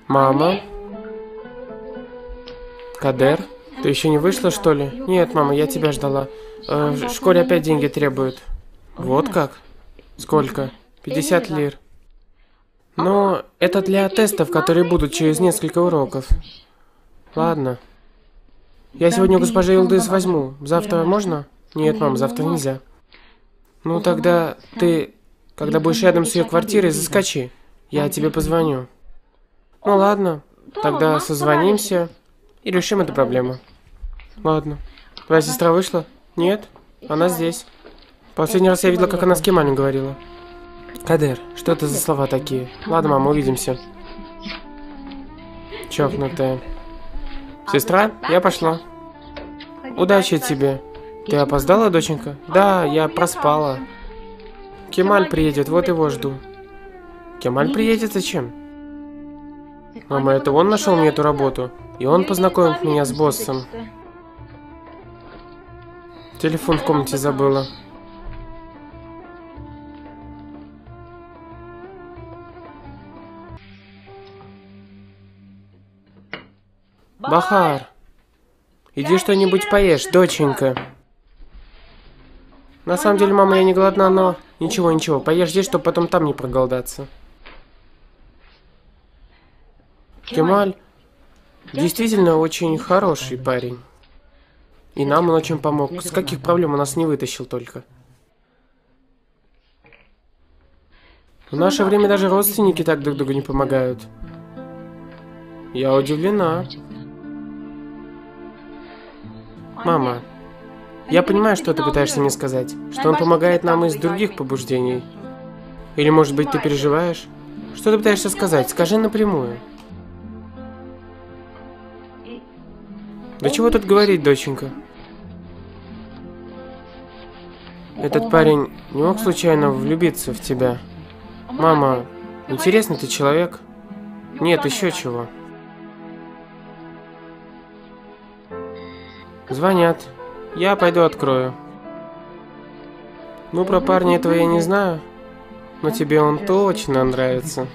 Мама? Кадер? Ты еще не вышла, что ли? Нет, мама, я тебя ждала. В школе опять деньги требуют. Вот как? Сколько? 50 лир. Но это для тестов, которые будут через несколько уроков. Ладно. Я сегодня у госпожи Илдыс возьму. Завтра можно? Нет, мам, завтра нельзя. Ну тогда ты, когда будешь рядом с ее квартирой, заскочи. Я тебе позвоню. Ну ладно, тогда созвонимся и решим эту проблему. Ладно. Твоя сестра вышла? Нет? Она здесь. Последний раз я видела, как она с Кемалем говорила. Кадер, что это за слова такие? Ладно, мама, увидимся. Чокнутая. Сестра, я пошла. Удачи тебе. Ты опоздала, доченька? Да, я проспала. Кемаль приедет, вот его жду. Кемаль приедет зачем? Мама, это он нашел мне эту работу. И он познакомит меня с боссом. Телефон в комнате забыла. Бахар, иди что-нибудь поешь, доченька. На самом деле, мама, я не голодна, но... Ничего, поешь здесь, чтобы потом там не проголодаться. Кемаль действительно очень хороший парень. И нам он очень помог. С каких проблем он нас не вытащил только. В наше время даже родственники так друг другу не помогают. Я удивлена. Мама, я понимаю, что ты пытаешься мне сказать. Что он помогает нам из других побуждений. Или, может быть, ты переживаешь? Что ты пытаешься сказать? Скажи напрямую. Да чего тут говорить, доченька? Этот парень не мог случайно влюбиться в тебя? Мама, интересный ты человек? Нет, еще чего. Звонят. Я пойду открою. Ну, про парня этого я не знаю, но тебе он точно нравится.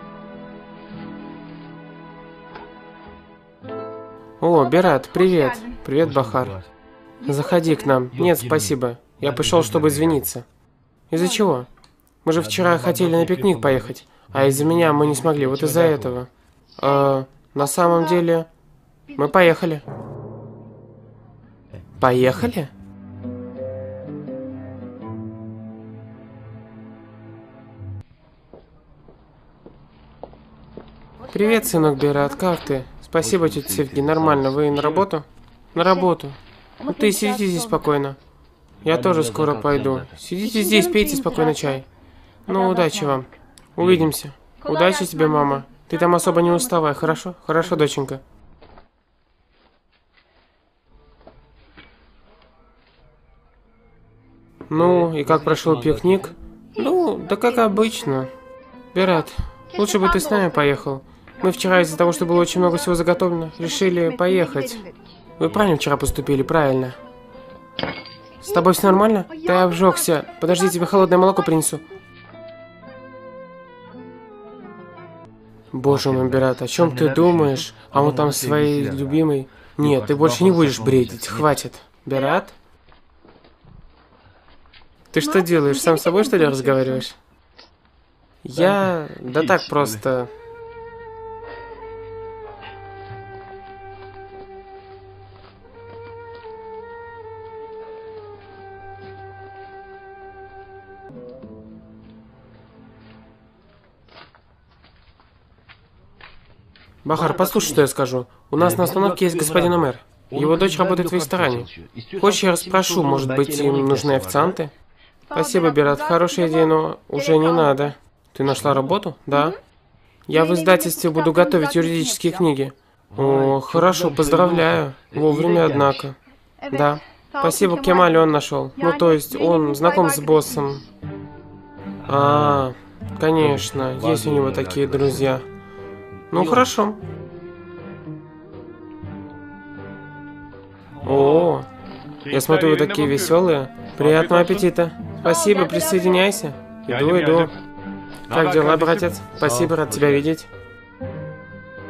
О, Берат, привет. Привет, Бахар. Заходи к нам. Нет, спасибо. Я пришел, чтобы извиниться. Из-за чего? Мы же вчера хотели на пикник поехать, а из-за меня мы не смогли, вот из-за этого. На самом деле, мы поехали. Поехали? Привет, сынок Берат, как ты? Спасибо, тетя Севги, нормально. Вы на работу? На работу. Ну ты сидите здесь спокойно. Я тоже скоро пойду. Сидите здесь, пейте спокойно чай. Ну, удачи вам. Увидимся. Удачи тебе, мама. Ты там особо не уставай, хорошо? Хорошо, доченька. Ну, и как прошел пикник? Ну, да как обычно. Берат, лучше бы ты с нами поехал. Мы вчера из-за того, что было очень много всего заготовлено, решили поехать. Вы правильно вчера поступили, правильно. С тобой все нормально? Да я обжегся. Подожди, тебе холодное молоко принесу. Боже мой, Берат, о чем ты думаешь? А он там своей любимой... Нет, ты больше не будешь бредить, хватит. Берат? Ты что делаешь, сам с собой, что ли, разговариваешь? Я... Да так просто... Бахар, послушай, что я скажу. У нас на остановке есть господин мэр. Его дочь работает в ресторане. Хочешь, я расспрошу, может быть, им нужны официанты? Спасибо, Берат, хорошая идея, но уже не надо. Ты нашла работу? Да. Я в издательстве буду готовить юридические книги. О, хорошо, поздравляю. Вовремя, однако. Да. Спасибо, Кемаль он нашел. Ну, то есть, он знаком с боссом. А, конечно, есть у него такие друзья. Ну, хорошо. О, я смотрю, вы такие веселые. Приятного аппетита. Спасибо, присоединяйся. Иду. Как дела, братец? Спасибо, рад тебя видеть.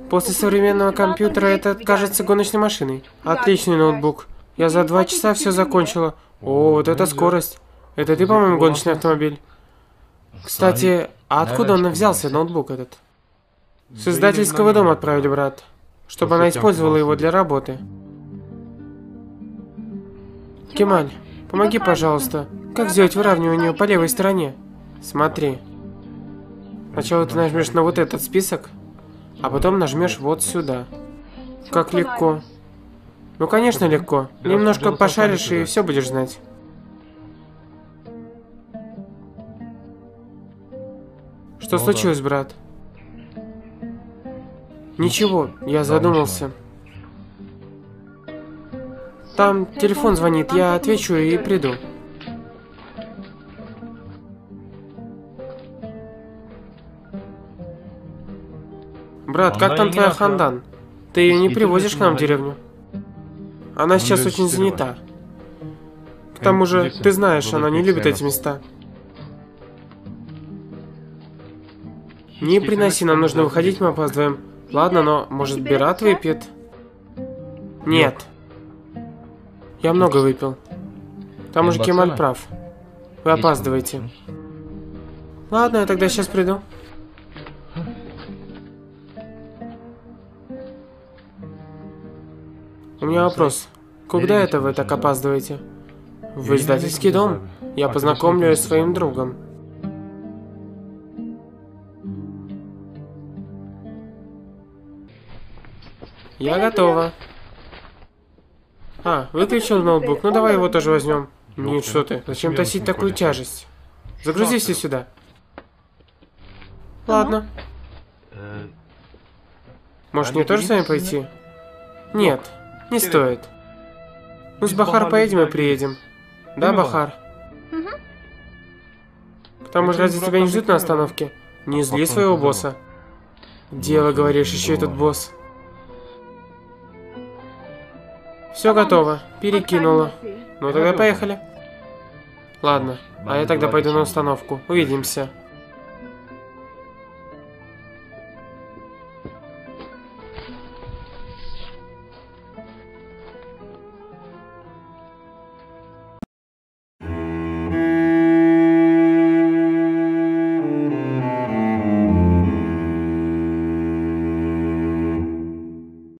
После современного компьютера это кажется гоночной машиной. Отличный ноутбук. Я за 2 часа все закончила. О, вот это скорость. Это ты, по-моему, гоночный автомобиль? Кстати, а откуда он взялся, ноутбук этот? С издательского дома отправили, брат. Чтобы она использовала его для работы. Кемаль, помоги, пожалуйста. Как сделать выравнивание по левой стороне? Смотри. Сначала ты нажмешь на вот этот список, а потом нажмешь вот сюда. Как легко. Ну, конечно, легко. Немножко пошаришь и все будешь знать. Что случилось, брат? Ничего, я задумался. Там телефон звонит, я отвечу и приду. Брат, как там твоя Хандан? Ты ее не привозишь к нам в деревню? Она сейчас очень занята. К тому же, ты знаешь, она не любит эти места. Не приноси, нам нужно выходить, мы опаздываем. Ладно, но, может, Бират выпьет? Нет. Я много выпил. К тому же Кемаль прав. Вы опаздываете. Ладно, я тогда сейчас приду. У меня вопрос. Куда это вы так опаздываете? В издательский дом. Я познакомлюсь с своим другом. Я готова. А, выключил ноутбук. Ну давай его тоже возьмем. Нет, что ты? Зачем тащить такую тяжесть? Загрузи все сюда. Ладно. Может, мне тоже с вами пойти? Нет, не стоит. Ну, с Бахар поедем и приедем. Да, Бахар? К тому же, разве тебя не ждут на остановке? Не зли своего босса. Дело, говоришь, еще этот босс. Все готово. Перекинула. Ну, тогда поехали. Ладно, а я тогда пойду на остановку. Увидимся.